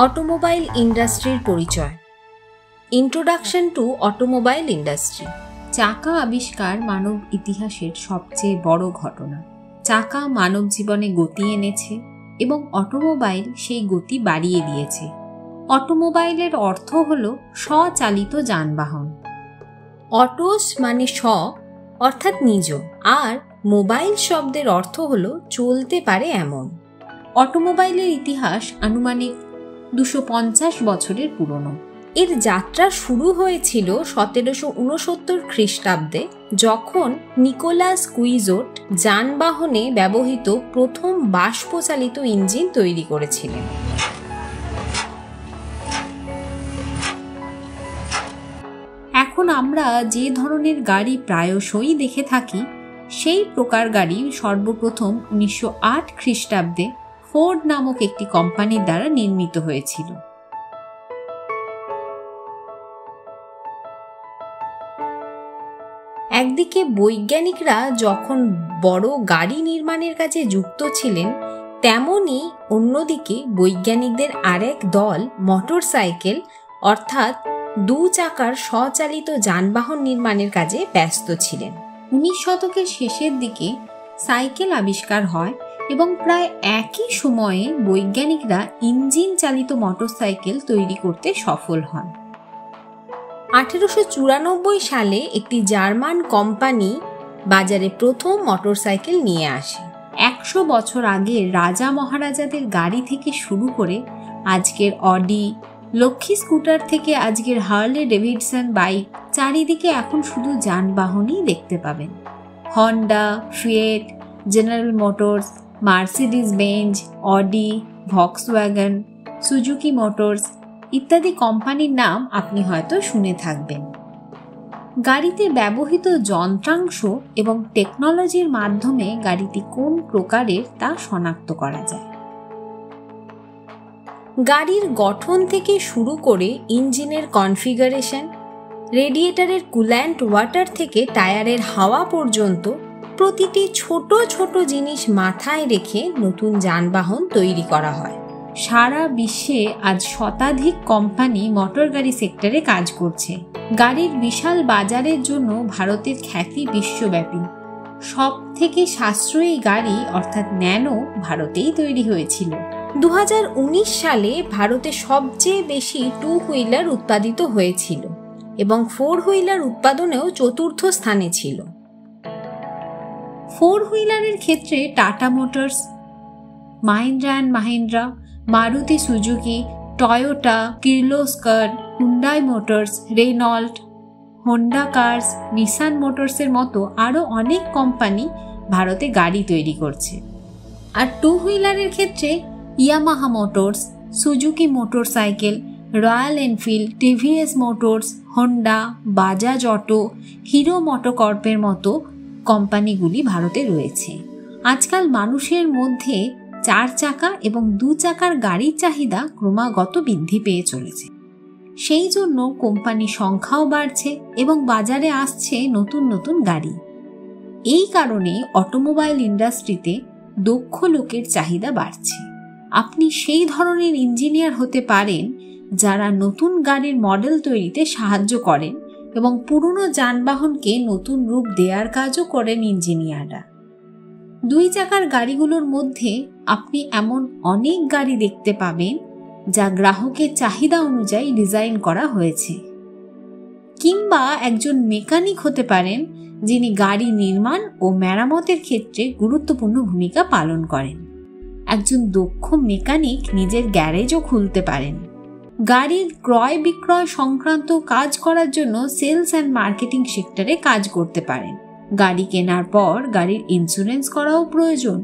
Automobile ইন্ডাস্ট্রির পরিচয়। Introduction to automobile industry. চাকা আবিষ্কার মানব ইতিহাসের সবচেয়ে বড় ঘটনা। চাকা মানব জীবনে গতি এনেছে এবং অটোমোবাইল সেই গতি বাড়িয়ে দিয়েছে। অটোমোবাইলের অর্থ হল স্বচালিত যানবাহন। অটোস মানে স্ব অর্থাৎ নিজ, আর মোবাইল শব্দের অর্থ হল চলতে পারে এমন। অটোমোবাইলের ইতিহাস আনুমানিক 250 বছরের পুরনো। এর যাত্রা শুরু হয়েছিল 1769 খ্রিস্টাব্দে, যখন নিকোলাস কুইজোট যানবাহনে ব্যবহৃত প্রথম বাষ্পচালিত ইঞ্জিন তৈরি করেছিলেন। এখন আমরা যে ধরনের গাড়ি প্রায়শই দেখে থাকি, সেই প্রকার গাড়ি সর্বপ্রথম 1908 খ্রিস্টাব্দে ফোর্ড নামক একটি কোম্পানির দ্বারা নির্মিত হয়েছিল। একদিকে বৈজ্ঞানিকরা যখন বড় গাড়ি নির্মাণের কাজে যুক্ত ছিলেন, তেমনি অন্যদিকে বৈজ্ঞানিকদের আরেক দল মোটরসাইকেল অর্থাৎ 2 চাকার স্বচালিত যানবাহন নির্মাণের কাজে ব্যস্ত ছিলেন। 19 শতকের শেষের দিকে সাইকেল আবিষ্কার হয় এবং প্রায় একই সময়ে বৈজ্ঞানিকরা ইঞ্জিন চালিত মোটরসাইকেল তৈরি করতে সফল হন। 1894 সালে একটি জার্মান কোম্পানি বাজারে প্রথম মোটরসাইকেল নিয়ে আসে। 100 বছর আগে রাজা মহারাজাদের গাড়ি থেকে শুরু করে আজকের অডি, লক্ষ্মী স্কুটার থেকে আজকের হার্লে ডেভিডসন বাইক, চারিদিকে এখন শুধু যানবাহনই দেখতে পাবেন। Honda, Fiat, General Motors, Mercedes Benz, Audi, Volkswagen, Suzuki Motors ইত্যাদি কোম্পানির নাম আপনি হয়তো শুনে থাকবেন। গাড়িতে ব্যবহৃত যন্ত্রাংশ এবং টেকনোলজির মাধ্যমে গাড়িটি কোন প্রকারের তা শনাক্ত করা যায়। গাড়ির গঠন থেকে শুরু করে ইঞ্জিনের কনফিগারেশন, রেডিয়েটরের কুল্যান্ট ওয়াটার থেকে টায়ারের হাওয়া পর্যন্ত প্রতিটি ছোট ছোট জিনিস মাথায় রেখে নতুন যানবাহন তৈরি করা হয়। সারা বিশ্বে আজ শতাধিক কোম্পানি মোটর গাড়ি সেক্টরে কাজ করছে। গাড়ির বিশাল বাজারের জন্য ভারতের খ্যাতি বিশ্বব্যাপী। সব থেকে সাশ্রয়ী গাড়ি অর্থাৎ ন্যানো ভারতেই তৈরি হয়েছিল। 2019 সালে ভারতে সবচেয়ে বেশি 2 হুইলার উৎপাদিত হয়েছিল এবং 4 হুইলার উৎপাদনেও চতুর্থ স্থানে ছিল। 4 হুইলারের ক্ষেত্রে Tata Motors, Mahindra and Mahindra, Maruti Suzuki, Toyota, Kirloskar, Hyundai Motors, Renault, Honda cars, Nissan মোটরসের মতো আরও অনেক কোম্পানি ভারতে গাড়ি তৈরি করছে। আর 2 হুইলারের ক্ষেত্রে Yamaha Motors, Suzuki motorcycle, Royal Enfield, TVS Motors, Honda, Bajaj auto, Hero মোটোকর্পের মতো কোম্পানিগুলি ভারতে রয়েছে। আজকাল মানুষের মধ্যে 4 চাকা এবং 2 চাকার গাড়ির চাহিদা ক্রমাগত বৃদ্ধি পেয়ে চলেছে। সেই জন্য কোম্পানির সংখ্যাও বাড়ছে এবং বাজারে আসছে নতুন নতুন গাড়ি। এই কারণে অটোমোবাইল ইন্ডাস্ট্রিতে দক্ষ লোকের চাহিদা বাড়ছে। আপনি সেই ধরনের ইঞ্জিনিয়ার হতে পারেন যারা নতুন গাড়ির মডেল তৈরিতে সাহায্য করেন এবং পুরনো যানবাহনকে নতুন রূপ দেওয়ার কাজও করেন ইঞ্জিনিয়াররা। 2 চাকার গাড়িগুলোর মধ্যে আপনি এমন অনেক গাড়ি দেখতে পাবেন যা গ্রাহকের চাহিদা অনুযায়ী ডিজাইন করা হয়েছে। কিংবা একজন মেকানিক হতে পারেন যিনি গাড়ি নির্মাণ ও মেরামতের ক্ষেত্রে গুরুত্বপূর্ণ ভূমিকা পালন করেন। একজন দক্ষ মেকানিক নিজের গ্যারেজও খুলতে পারেন। গাড়ির ক্রয় বিক্রয় সংক্রান্ত কাজ করার জন্য সেলস অ্যান্ড মার্কেটিং সেক্টরে কাজ করতে পারেন। গাড়ি কেনার পর গাড়ির ইন্স্যুরেন্স করাও প্রয়োজন।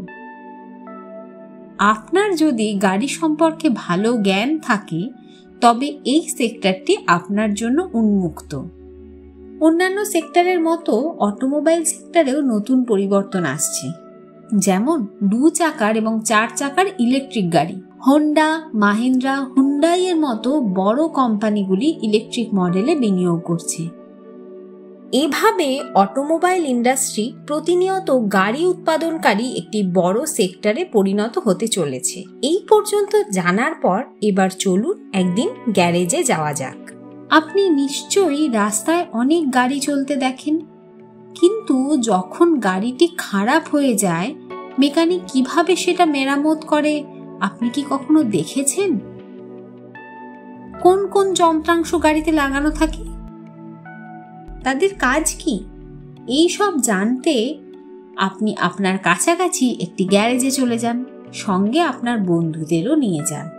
আপনার যদি গাড়ি সম্পর্কে ভালো জ্ঞান থাকে তবে এই সেক্টরটি আপনার জন্য উন্মুক্ত। অন্যান্য সেক্টরের মতো অটোমোবাইল সেক্টরেও নতুন পরিবর্তন আসছে, যেমন 2 চাকার এবং 4 চাকার ইলেকট্রিক গাড়ি। হোন্ডা, মাহিন্দ্রা, হুন্ডাই এর মতো বড় কোম্পানিগুলি ইলেকট্রিক মডেলে বিনিয়োগ করছে। এভাবে অটোমোবাইল ইন্ডাস্ট্রি প্রতিনিয়ত গাড়ি উৎপাদনকারী একটি বড় সেক্টরে পরিণত হতে চলেছে। এই পর্যন্ত জানার পর এবার চলুন একদিন গ্যারেজে যাওয়া যাক। আপনি নিশ্চয়ই রাস্তায় অনেক গাড়ি চলতে দেখেন, কিন্তু যখন গাড়িটি খারাপ হয়ে যায় মেকানিক কিভাবে সেটা মেরামত করে আপনি কি কখনো দেখেছেন? কোন কোন যন্ত্রাংশ গাড়িতে লাগানো থাকে, তাদের কাজ কি, এই সব জানতে আপনি আপনার কাছাকাছি একটি গ্যারেজে চলে যান, সঙ্গে আপনার বন্ধুদেরও নিয়ে যান।